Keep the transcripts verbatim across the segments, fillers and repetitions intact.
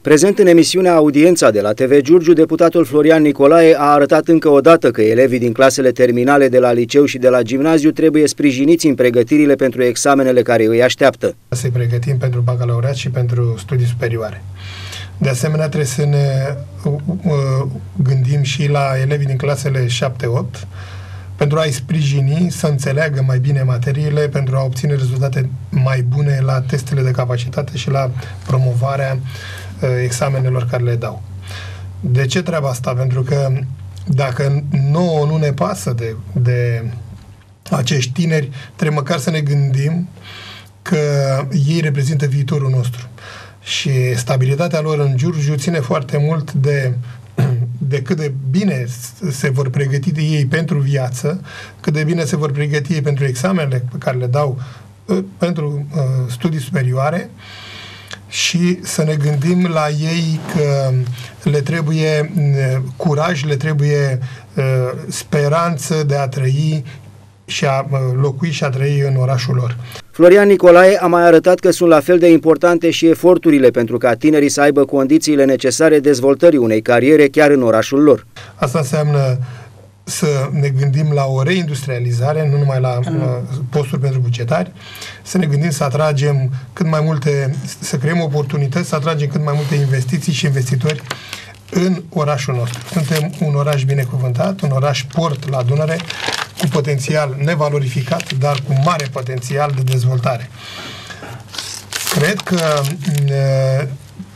Prezent în emisiunea Audiența de la T V Giurgiu, deputatul Florian Nicolae a arătat încă o dată că elevii din clasele terminale de la liceu și de la gimnaziu trebuie sprijiniți în pregătirile pentru examenele care îi așteaptă. Să-i pregătim pentru bacalaureat și pentru studii superioare. De asemenea, trebuie să ne uh, gândim și la elevii din clasele șapte opt pentru a-i sprijini să înțeleagă mai bine materiile, pentru a obține rezultate mai bune la testele de capacitate și la promovarea uh, examenelor care le dau. De ce treaba asta? Pentru că dacă nouă nu ne pasă de, de acești tineri, trebuie măcar să ne gândim că ei reprezintă viitorul nostru. Și stabilitatea lor în Giurgiu ține foarte mult de, de cât de bine se vor pregăti de ei pentru viață, cât de bine se vor pregăti ei pentru examenele pe care le dau pentru uh, studii superioare, și să ne gândim la ei că le trebuie uh, curaj, le trebuie uh, speranță de a trăi și a uh, locui și a trăi în orașul lor. Florian Nicolae a mai arătat că sunt la fel de importante și eforturile pentru ca tinerii să aibă condițiile necesare dezvoltării unei cariere chiar în orașul lor. Asta înseamnă să ne gândim la o reindustrializare, nu numai la mm. posturi pentru bugetari, să ne gândim să atragem cât mai multe, să creăm oportunități, să atragem cât mai multe investiții și investitori în orașul nostru. Suntem un oraș binecuvântat, un oraș port la Dunăre, cu potențial nevalorificat, dar cu mare potențial de dezvoltare. Cred că e,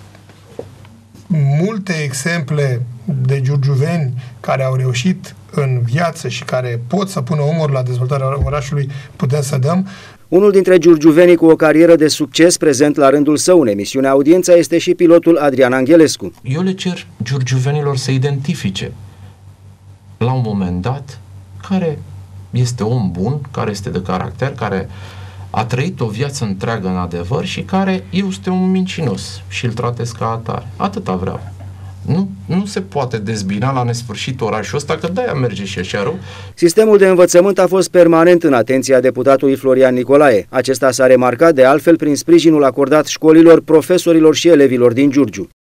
multe exemple de giurgiuveni care au reușit în viață și care pot să pună umăr la dezvoltarea orașului putem să dăm. Unul dintre giurgiuvenii cu o carieră de succes prezent la rândul său în emisiunea Audiența este și pilotul Adrian Angelescu. Eu le cer giurgiuvenilor să identifice la un moment dat care este om bun, care este de caracter, care a trăit o viață întreagă în adevăr și care este un mincinos și îl tratez ca atare. Atâta vreau. Nu, nu se poate dezbina la nesfârșit orașul ăsta, că de-aia merge și așa rău. Sistemul de învățământ a fost permanent în atenția deputatului Florian Nicolae. Acesta s-a remarcat de altfel prin sprijinul acordat școlilor, profesorilor și elevilor din Giurgiu.